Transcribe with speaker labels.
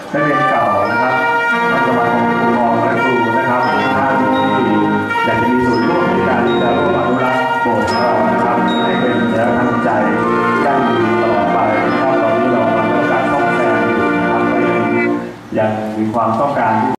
Speaker 1: นักเรียนเก่านะครับนักสมาคมครูมองและครูนะครับท่านที่อยากจะมีส่วนร่วมในการที่จะร่วมอนุรักษ์โบสถ์ของเรานะครับให้เป็นสัญลักษณ์ทางใจยั่งยืนตลอดไปนะครับตอนนี้เรากำลังต้องการซ่อมแซมอยู่นะครับก็ยังมีความต้องการ